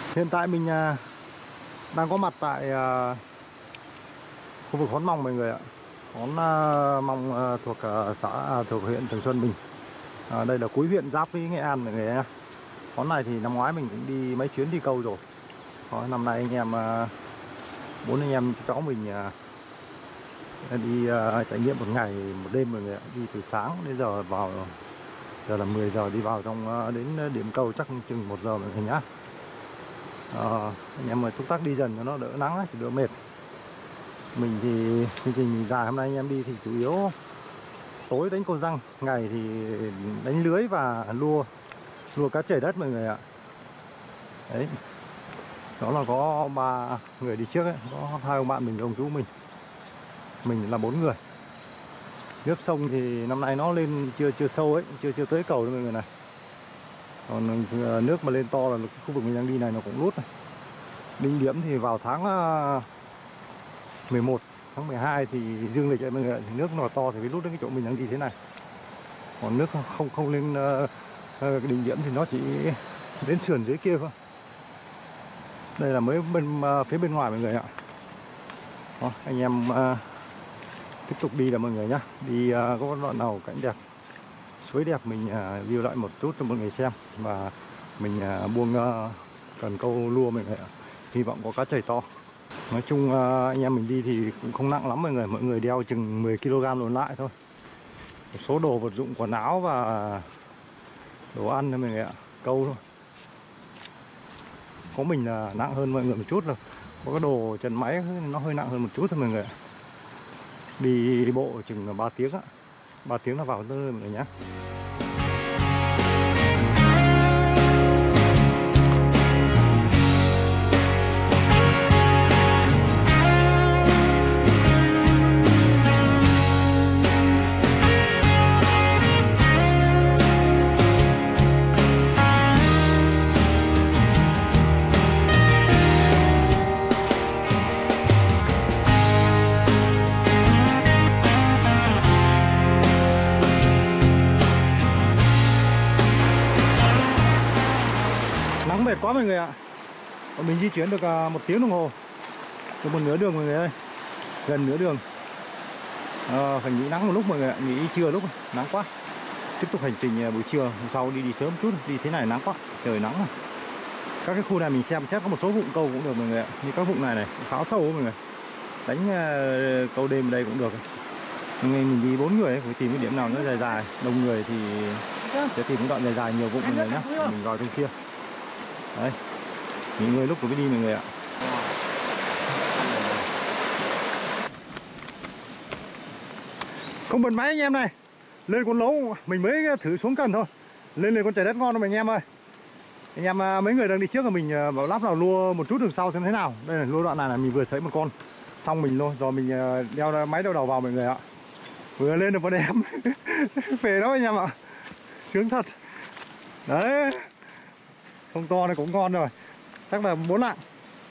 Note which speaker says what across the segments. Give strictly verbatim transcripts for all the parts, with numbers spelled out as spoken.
Speaker 1: Hiện tại mình đang có mặt tại khu vực Hón Mòng mọi người ạ. Hón Mòng thuộc xã thuộc huyện Thường Xuân mình. À, đây là cuối huyện giáp với Nghệ An mọi người nhé. Hón này thì năm ngoái mình cũng đi mấy chuyến đi câu rồi. Đó, năm nay anh em bốn anh em cháu mình đi trải nghiệm một ngày một đêm mọi người ạ. Đi từ sáng đến giờ vào giờ là mười giờ, đi vào trong đến điểm câu chắc chừng một giờ mọi người nhá. À, anh em mà chúng ta đi dần cho nó đỡ nắng thì đỡ mệt. Mình thì chương trình dài hôm nay anh em đi thì chủ yếu tối đánh câu răng, ngày thì đánh lưới và lua lua cá chảy đất mọi người ạ. Đấy, đó là có ba người đi trước ấy, có hai ông bạn mình và ông chú mình. Mình là bốn người. Nước sông thì năm nay nó lên chưa chưa sâu ấy, chưa chưa tới cầu đâu mọi người này. Còn nước mà lên to là khu vực mình đang đi này nó cũng lút này. Đỉnh điểm thì vào tháng mười một, tháng mười hai thì dương lịch mọi người, thì nước nó to thì cái lút đến cái chỗ mình đang đi thế này. Còn nước không không lên uh, đỉnh điểm thì nó chỉ đến sườn dưới kia thôi. Đây là mới bên uh, phía bên ngoài mọi người ạ. Đó, anh em uh, tiếp tục đi là mọi người nhá. Đi uh, có đoạn nào cảnh đẹp, suối đẹp mình uh, view lại một chút cho mọi người xem. Và mình uh, buông uh, cần câu lua mọi người ạ. Hy vọng có cá chảy to. Nói chung anh em mình đi thì cũng không nặng lắm mọi người. Mọi người đeo chừng mười ki lô gam lộn lại thôi. Một số đồ vật dụng quần áo và đồ ăn thôi mọi người ạ. Câu thôi. Có mình là nặng hơn mọi người một chút rồi. Có cái đồ chân máy nó hơi nặng hơn một chút thôi mọi người ạ. Đi, đi bộ chừng ba tiếng ạ. ba tiếng là vào tới mọi người nhé. Nắng mệt quá mọi người ạ. Bọn mình di chuyển được một tiếng đồng hồ, được một nửa đường mọi người ơi, gần nửa đường. À, phải nghỉ nắng một lúc mọi người ạ, nghỉ trưa lúc nắng quá. Tiếp tục hành trình buổi trưa, hôm sau đi đi sớm chút, đi thế này nắng quá, trời nắng. Các cái khu này mình xem xét có một số vụng câu cũng được mọi người ạ, như các vụng này này khá sâu mọi người, đánh uh, câu đêm ở đây cũng được. Nhưng mình đi bốn người ấy, phải tìm cái điểm nào nó dài dài, đông người thì sẽ tìm cái đoạn dài dài nhiều vụng mọi người nhá. Mình vào trong kia. Đấy, nghỉ ngơi lúc rồi mới đi mọi người ạ. Không bật máy anh em này. Lên con lấu mình mới thử xuống cần thôi. Lên lên con chảy đất ngon thôi anh em ơi. Anh em mấy người đang đi trước là mình bảo lắp vào lua một chút đường sau xem thế nào. Đây là lua đoạn này là mình vừa sấy một con xong mình luôn, rồi mình đeo máy đeo đầu vào mọi người ạ. Vừa lên được con em. Phê lắm anh em ạ. Sướng thật. Đấy. Không to này cũng ngon rồi. Chắc là bốn lạng.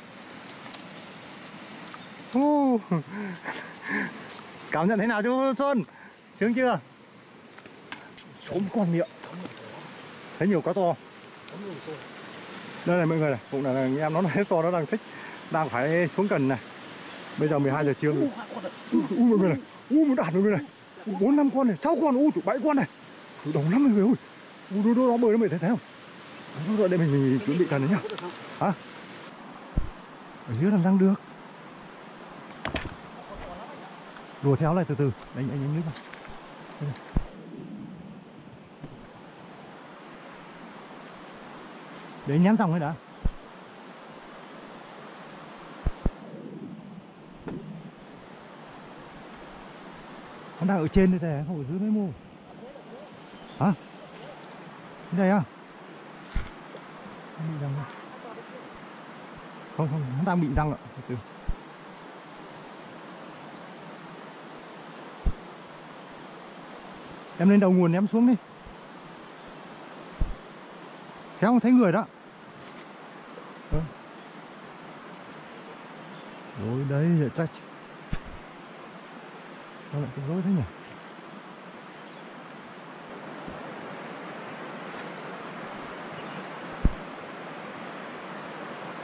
Speaker 1: uh. Cảm nhận thế nào chú Xuân? Sướng chưa? Số một con miệng. Thấy nhiều cá to. Đây này mọi người này, cũng là anh em nó thấy to, nó đang thích, đang phải xuống cần này. Bây giờ mười hai giờ trưa. Ui mọi người này, ui một đàn mọi người này, bốn năm con này, sáu con, ui bảy con này, đồng lắm mọi người ơi. Ui đó, đó bơi nó mày thấy thấy không? Rồi đây mình, mình chuẩn bị cần đấy nhá. Hả? Ở dưới làm răng được. Đùa theo lại từ từ. Đánh anh anh nhớ vào. Để anh nhắm dòng ấy đã. Nó đang ở trên đây này, không ở dưới mấy mô. Hả? Đây à? Không không, nó đang bị răng ạ. Từ từ. Em lên đầu nguồn em xuống đi. Khéo không thấy người đó. Ừ. Rồi đấy, vậy trách. Sao lại cái rối thế nhỉ?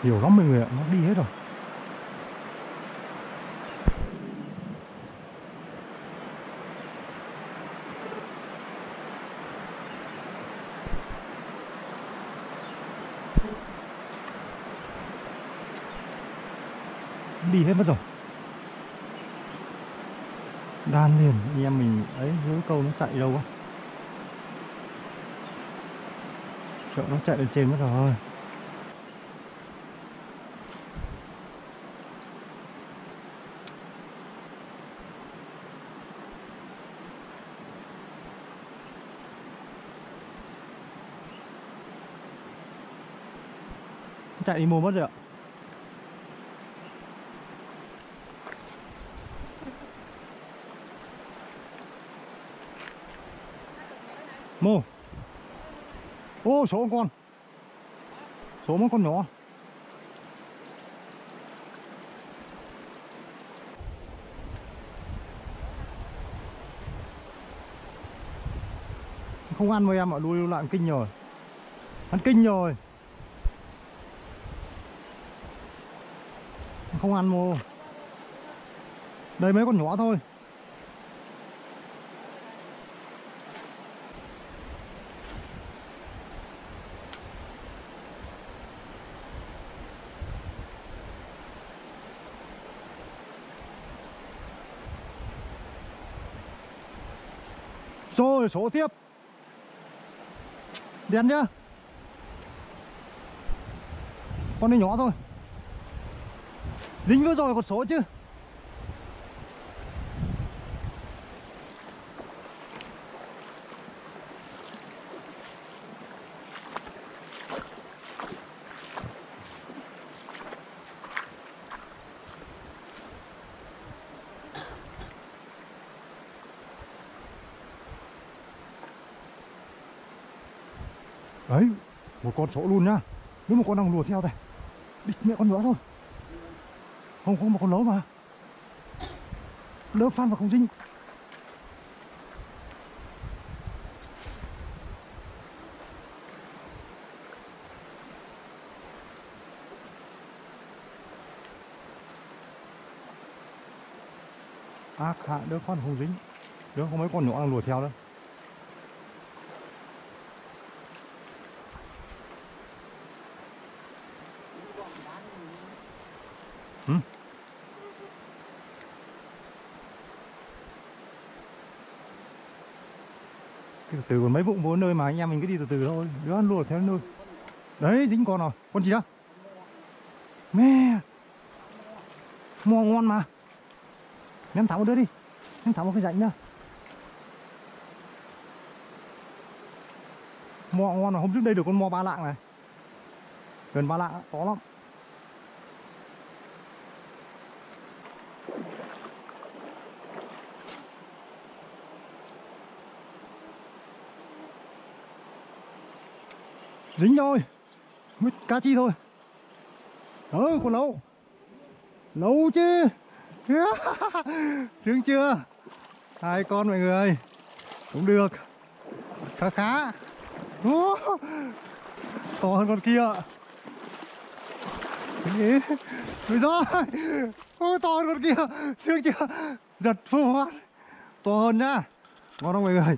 Speaker 1: Nhiều lắm mọi người ạ, nó đi hết rồi. Đi hết mất rồi. Đan liền anh em mình ấy, dưới câu nó chạy đâu quá. Sợ nó chạy lên trên mất rồi. Chạy đi mua mất rồi ạ. Mô. Ô, số con. Số một con nhỏ. Không ăn với em ạ, đuôi lại kinh rồi. Ăn kinh rồi. Không ăn mô. Đây mấy con nhỏ thôi. Rồi số tiếp. Đen nhá. Con này nhỏ thôi. Dính vừa rồi còn số chứ. Đấy, một con sổ luôn nhá. Nếu một con đang lùa theo này. Địch mẹ con nhỏ thôi. Không, không một con lớn mà. Lớn phan và không dính. Ác hạ đứa con không dính. Đứa có mấy con nhỏ đang lùa theo đó. Ừ. Từ từ còn mấy vụng vô nơi mà anh em mình cứ đi từ từ thôi. Đứa ăn lùa theo nơi. Đấy dính con rồi. Con gì đó? Mẹ. Mò ngon mà. Ném thẳng một đứa đi. Ném thẳng một cái rãnh nhá. Mò ngon mà, hôm trước đây được con mò ba lạng này. Gần ba lạng, to lắm. Dính rồi. Mới cá chi thôi. Ừ, con lâu. Lâu chứ. Sướng chưa? Hai con mọi người. Cũng được. Khá khá. To hơn con kia. Rồi rồi. Ô, to hơn con kia. Sướng chưa? Giật phô phát. To hơn nhá. Ngon không mọi người?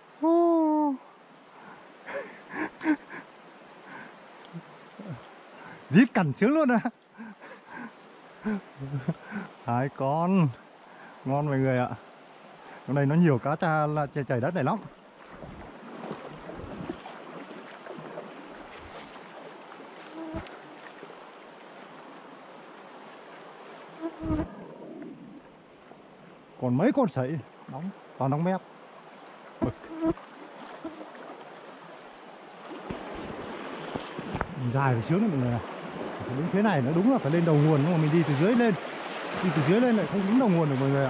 Speaker 1: Giết cẩn sướng luôn à. Hai con. Ngon mọi người ạ. Con này nó nhiều cá cha là chảy đất này lắm. Còn mấy con sảy nóng, toàn nóng mép. Dài phải sướng đấy mọi người ạ. Đứng thế này nó đúng là phải lên đầu nguồn, nhưng mà mình đi từ dưới lên. Đi từ dưới lên lại không đúng đầu nguồn được mọi người ạ.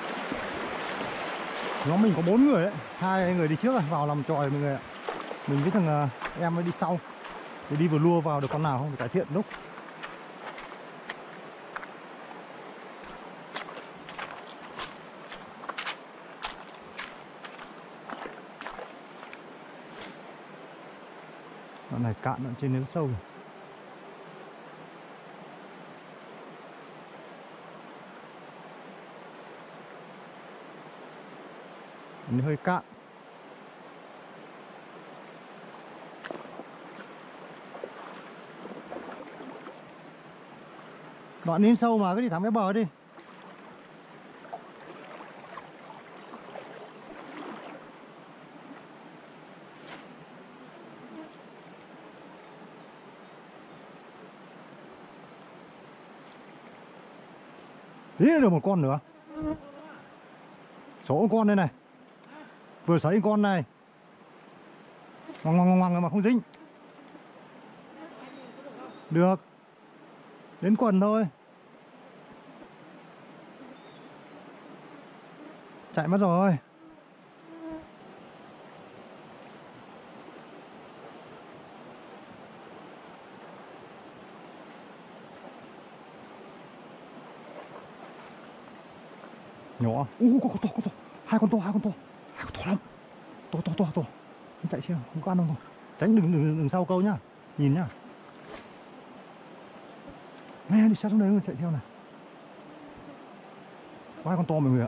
Speaker 1: Nhóm mình có bốn người đấy, hai người đi trước vào làm tròi mọi người ạ. Mình với thằng em mới đi sau. Để đi vừa lua vào được con nào không thì cải thiện lúc. Đoạn này cạn ở trên nước sâu rồi. Biển hơi cạn. Đoạn đến sâu mà cứ đi thẳng cái bờ đi. Ý được một con nữa. Số con đây này. Vừa sấy con này. Ngoằng ngoằng ngoằng mà không dính. Được. Đến quần thôi. Chạy mất rồi. Nhỏ. U con to, con to. Hai con to, hai con to. Hai con to lắm. To to to to. Không chạy xem, không có ăn đâu rồi. Tránh đừng đừng đừng sau câu nhá. Nhìn nhá. Nghe đi sát xuống đấy chạy theo này. Có hai con to mọi người ạ.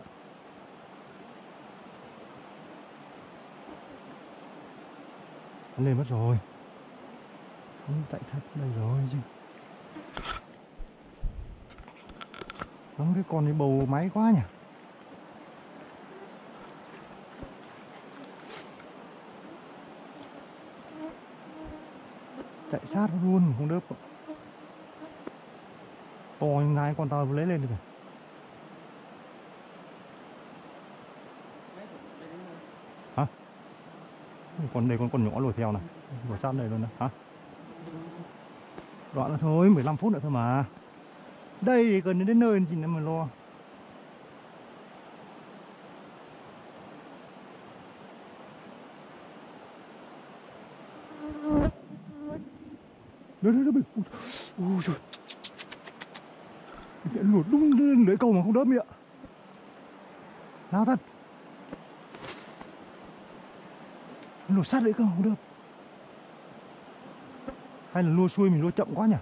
Speaker 1: Hắn lên mất rồi. Hắn chạy thật đây rồi chứ. Lắm cái con này bầu máy quá nhỉ. Chạy sát luôn không đớp. To như ngay con tao lấy lên được rồi. Hả? Con đây con con nhỏ lùi theo này. Lùi sát này luôn này. Hả? Đoạn nữa thôi, mười lăm phút nữa thôi mà. Đây thì gần đến nơi chỉ là mà lo. Đấy đấy đấy. Ui trời. Lụt đúng lên lưỡi câu mà không đớp miệng. Nào thật. Lụt sát lưỡi câu không đớp. Hay là lua xuôi mình lua chậm quá nhỉ?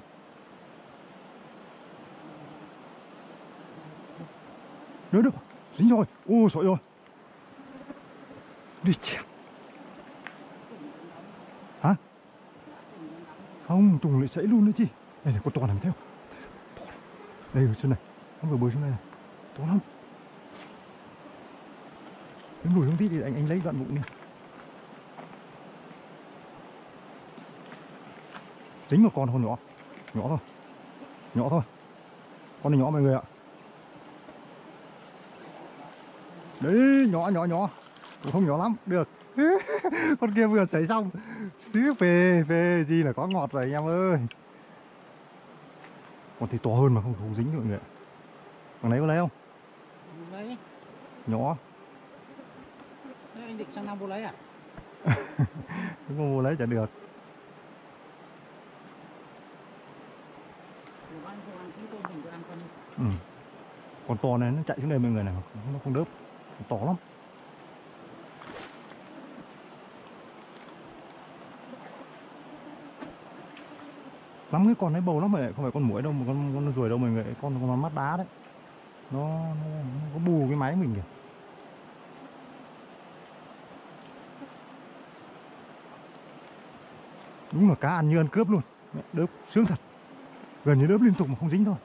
Speaker 1: Nữa được. Dính rồi. Ôi sỏi rồi. Đi chèo. Hả? Không, Tùng lại sẫy luôn nữa chứ. Đây này, con to nằm theo. Đây rồi, xuống này. Nó vừa bơi xuống đây này. To lắm. Đứng lùi xuống tí thì anh anh lấy đoạn bụng đi. Dính một con con nhỏ. Nhỏ thôi. Nhỏ thôi. Con này nhỏ mọi người ạ. Đấy, nhỏ nhỏ nhỏ. Cũng không nhỏ lắm, được. Con kia vừa sấy xong. Xíu về, về gì là có ngọt rồi anh em ơi. Còn thì to hơn mà không không dính mọi người ạ. Thằng này có lấy không?
Speaker 2: Lấy.
Speaker 1: Nhỏ.
Speaker 2: Thế anh định sang năm vô lấy à?
Speaker 1: Không vô lấy chả được. Ừ. Con to này nó chạy xuống đây mọi người này, nó không đớp, nó to lắm. Lắm cái con ấy bầu lắm rồi, không phải con muỗi đâu, mà con con ruồi đâu mọi người, con con mắt đá đấy. Nó, nó, nó có bù cái máy mình kìa. Đúng là cá ăn như ăn cướp luôn. Mẹ, đớp sướng thật. Gần như đớp liên tục mà không dính thôi.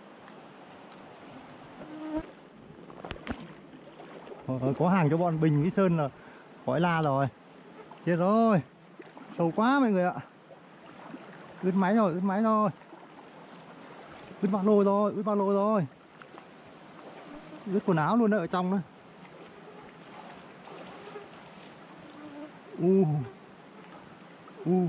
Speaker 1: Ờ, có hàng cho bọn Bình với Sơn là khỏi la rồi. Chết rồi. Sâu quá mọi người ạ. Ướt máy rồi, ướt máy rồi. Ướt ba lô rồi, ướt ba lô rồi. Ướt quần áo luôn đấy ở trong đấy. U. U.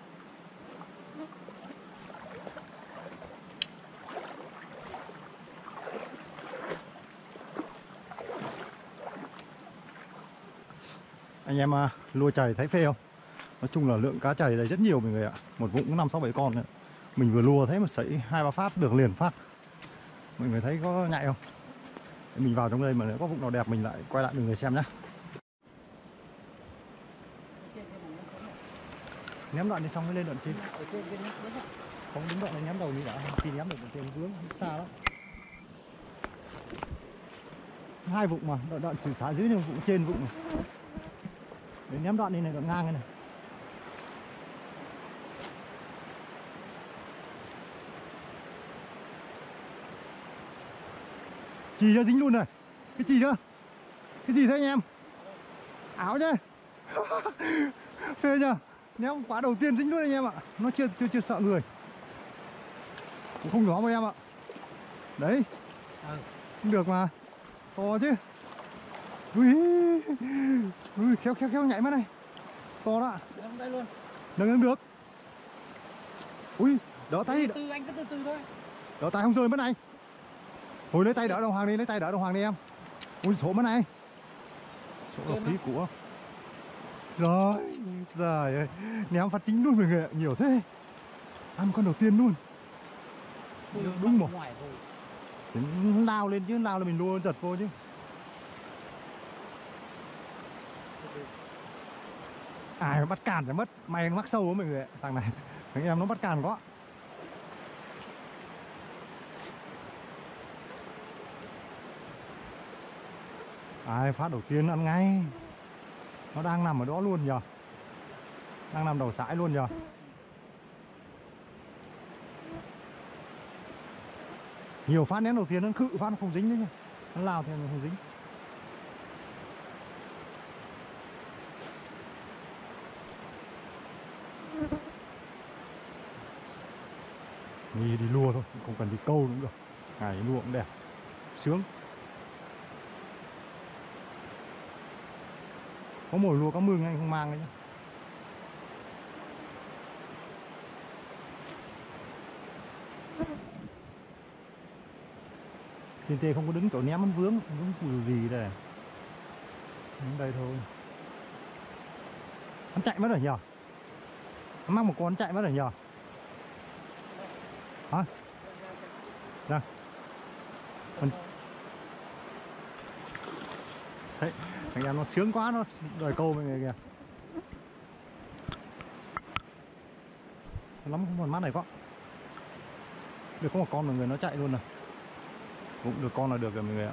Speaker 1: Anh em uh, lua chày thấy phê không? Nói chung là lượng cá chày đây rất nhiều mọi người ạ. Một vũng năm sáu bảy con nữa. Mình vừa lua thấy một sấy hai ba phát được liền phát. Mọi người thấy có nhạy không? Mình vào trong đây mà nếu có vũng nào đẹp mình lại quay lại mọi người xem nhá. Ném đoạn đi xong mới lên đoạn trên. Không đứng đoạn này ném đầu đi đã. Khi ném được đoạn trên vướng xa lắm. Hai vụng mà, đoạn, đoạn xử xả dưới nhưng vụng trên vụng này. Để ném đoạn đi này, đoạn ngang này này. Chỉ cho dính luôn này. Cái chỉ chưa? Cái gì thế anh em? Áo chứ. Phê chưa? Ném quả đầu tiên dính luôn anh em ạ. Nó chưa chưa chưa sợ người. Cũng không nhỏ mà em ạ. Đấy.
Speaker 2: Ừ.
Speaker 1: Không được mà. To chứ. Ui. Ui, khéo khéo khéo nhảy mất này. To đó.
Speaker 2: Ném đây luôn.
Speaker 1: Nâng nâng được. Ui, đỡ tay.
Speaker 2: Từ từ anh cứ từ từ thôi.
Speaker 1: Đỡ tay không rơi mất này. Hồi lấy tay đỡ đồng hoàng đi, lấy tay đỡ đồng hoàng đi em. Ui, số mất này. Số là phí của. Rồi, trời ơi. Ném phát chính luôn mọi người ạ, nhiều thế. Ăn con đầu tiên luôn.
Speaker 2: Ui,
Speaker 1: đúng rồi.
Speaker 2: Ngoài rồi.
Speaker 1: Nó lao lên chứ, lao là mình luôn giật vô chứ. Ai mà bắt cản phải mất. May nó mắc sâu quá mọi người ạ. Thằng này, thằng em nó bắt cản quá. Ai phát đầu tiên ăn ngay. Nó đang nằm ở đó luôn nhờ. Đang nằm đầu sải luôn nhờ. Nhiều phát ném đầu tiên nó khự phát nó không dính đấy nha. Nó lao thì nó không dính. Đi đi lua thôi, không cần đi câu cũng được. Ngày lua cũng đẹp. Sướng. Có mồi lua cá mương anh không mang đấy nhá. Trên tê không có đứng chỗ ném nó vướng, vướng cùi gì đây. Đứng đây thôi. Hắn chạy mất rồi nhờ. Hắn mang một con chạy mất rồi nhờ. Hả? Dạ. Hắn... Đấy, thằng em nó sướng quá, nó đòi câu mọi người kìa. Lắm không còn mắt này có. Được có một con mọi người nó chạy luôn rồi. Cũng được con là được rồi mọi người ạ.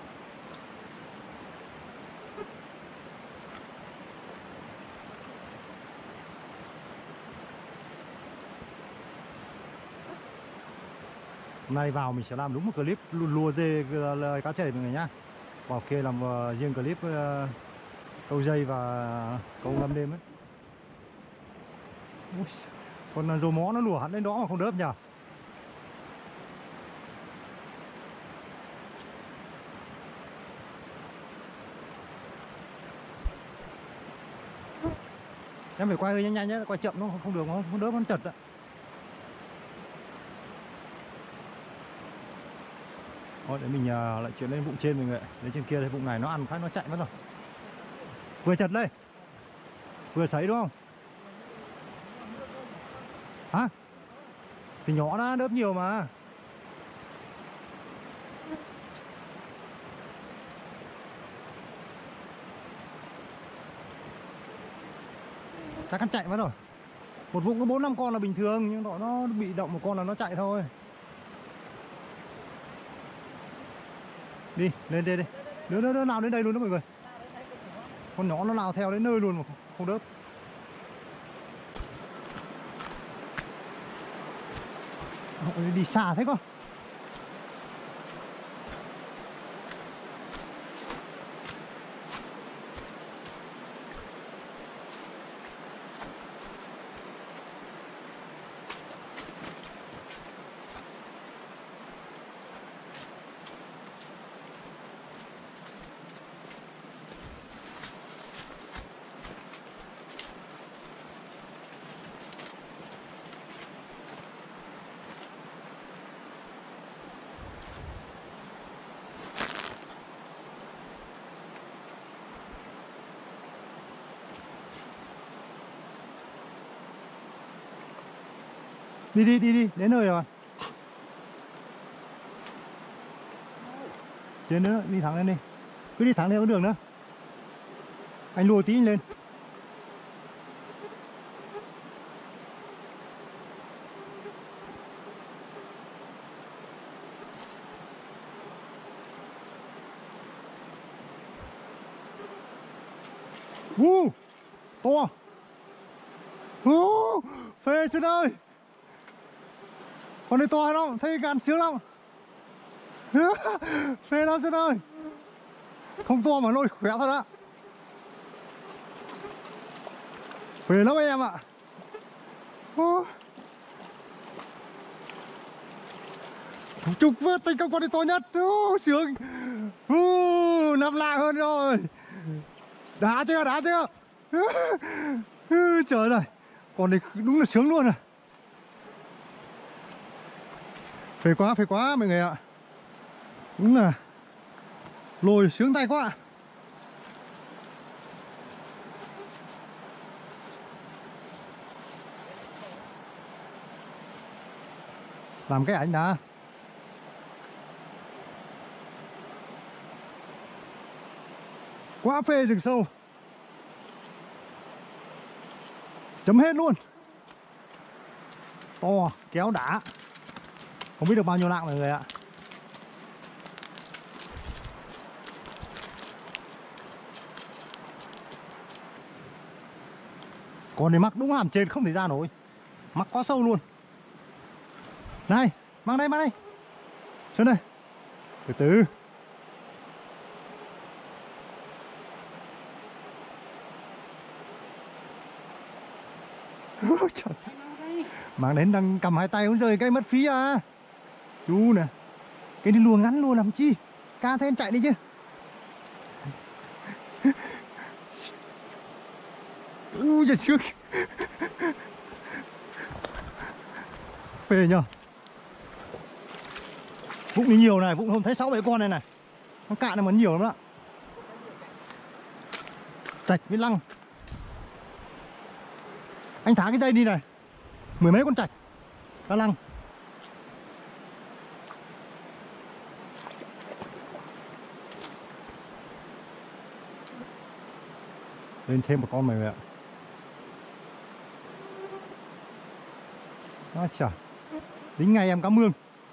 Speaker 1: Hôm nay vào mình sẽ làm đúng một clip lùa dê cá chảy mọi người nhá. Bảo kia làm uh, riêng clip uh, câu dây và câu ngâm đêm ấy. Ui, con rô mó nó lùa hẳn lên đó mà không đớp nhờ. Em phải quay nhanh nhanh nhé, quay chậm nó không được, nó không đớp nó chật ạ. Thôi để mình uh, lại chuyển lên vụng trên mọi người ạ. Đến trên kia thì vụng này nó ăn phát nó chạy mất rồi. Vừa chật đây. Vừa sấy đúng không? Hả? Thì nhỏ đã đớp nhiều mà. Chắc ăn chạy mất rồi. Một vụng có bốn năm con là bình thường, nhưng nó, nó bị động một con là nó chạy thôi. Đi, lên đây đi. Nữa nữa nữa nào đến đây luôn đó mọi người. Con nhỏ nó nào theo đến nơi luôn mà không đớp. Đi xa thế cơ. Đi đi đi đi, đến nơi rồi. Trên nữa, đi thẳng lên đi. Cứ đi thẳng lên con đường nữa. Anh lùa tí anh lên. Uh, to. Ô, phê Xuân ơi. Con này to lắm, thấy gan sướng lắm. Phê lắm Xuân ơi. Không to mà lôi khỏe thật á. Phê lắm em ạ. Ô. Chục vớt thành công con này to nhất. Ô, sướng. Ô, nằm lạng hơn rồi. Đá chưa, đá chưa. Trời ơi, con này đúng là sướng luôn à. Phê quá, phê quá mọi người ạ. Đúng là lôi sướng tay quá. Làm cái ảnh đã. Quá phê rừng sâu. Chấm hết luôn. To, kéo đá. Không biết được bao nhiêu lạng mọi người ạ. Con này mắc đúng hàm trên không thể ra nổi. Mắc quá sâu luôn. Này, mang đây, mang đây. Xuống đây. Từ từ. Trời. Mang đến đang cầm hai tay không rơi cái mất phí à. Chú nè. Cái đi luồng ngắn luôn làm chi. Ca thêm chạy đi chứ. Ui trời chưa. Phê nhờ. Vũng đi nhiều này, vũng hôm thấy sáu bảy con này này. Con cạn này mà nhiều lắm đó. Trạch với lăng. Anh thả cái dây đi này. Mười mấy con trạch. Cá lăng. Lên thêm một con mày ạ. Á chà. Tính ngay em cá mương.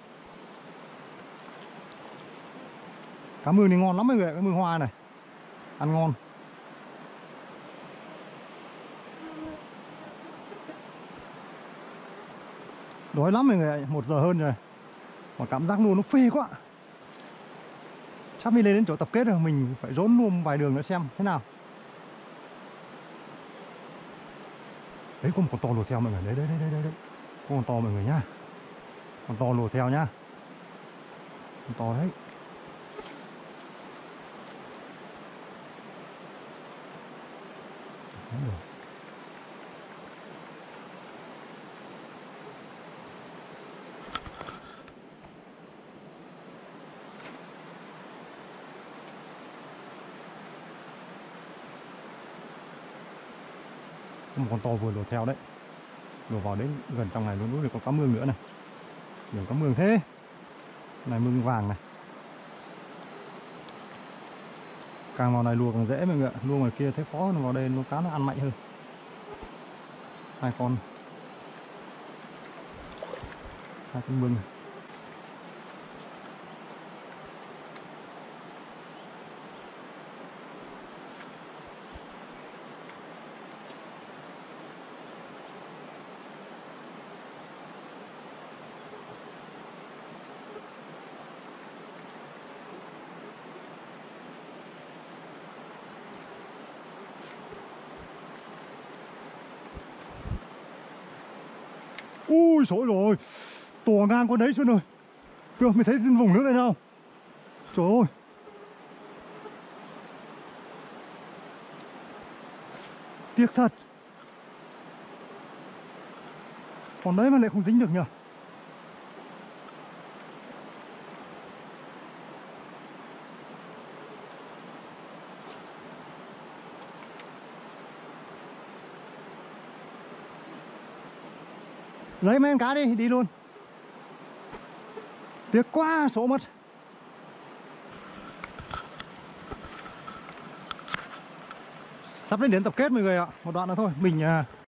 Speaker 1: Cá mương này ngon lắm mọi người ạ, cá mương hoa này. Ăn ngon. Đói lắm mọi người ạ, một giờ hơn rồi. Mà cảm giác luôn nó phê quá. Sắp đi lên đến chỗ tập kết rồi, mình phải rốn luôn vài đường nữa xem thế nào. Đấy có một con to lùa theo mọi người, đấy đấy đấy đấy đấy. Có con to mọi người nhá. Con to lùa theo nhá. Con to đấy. Đấy rồi. Có một con to vừa lùa theo đấy. Lùa vào đến gần trong này luôn, đúng rồi, có cá mương nữa này. Nhiều cá mương thế. Này mương vàng này. Càng vào này lùa càng dễ mọi người ạ. Lùa ngoài kia thấy khó, vào đây lùa cá nó ăn mạnh hơn. Hai con. Hai con mương này. Ui dồi rồi, to ngang con đấy Xuân ơi. Chưa, mày thấy vùng nước này đâu. Trời ơi. Tiếc thật. Còn đấy mà lại không dính được nhỉ. Lấy mấy con cá đi, đi luôn. Tiếc quá, số mất. Sắp đến đến tập kết mọi người ạ. Một đoạn nữa thôi, mình